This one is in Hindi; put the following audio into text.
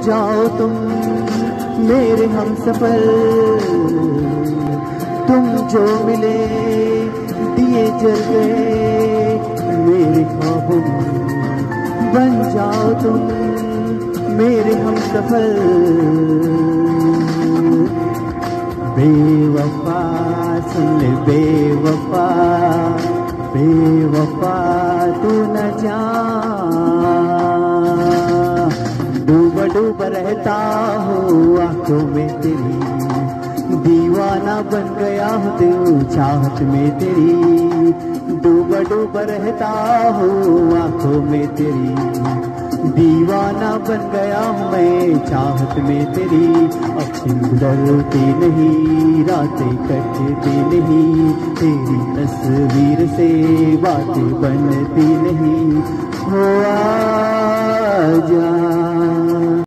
जाओ तुम मेरे हमसफर, तुम जो मिले दिए जल गए मेरे ख्वाबों में, बन जाओ तुम मेरे हमसफर। बेवफा सुन ले बेवफा, बेवफा तू न जा, डूबा डूबा रहता हूँ आंखों में तेरी, दीवाना बन गया हूँ दिल चाहत में तेरी, डूबा डूबा रहता हूँ आंखों में तेरी, दीवाना बन गया हूँ मैं चाहत में तेरी। अब गुजरती नहीं रातें कटती नहीं, तेरी तस्वीर से बातें बनती नहीं, हो आजा।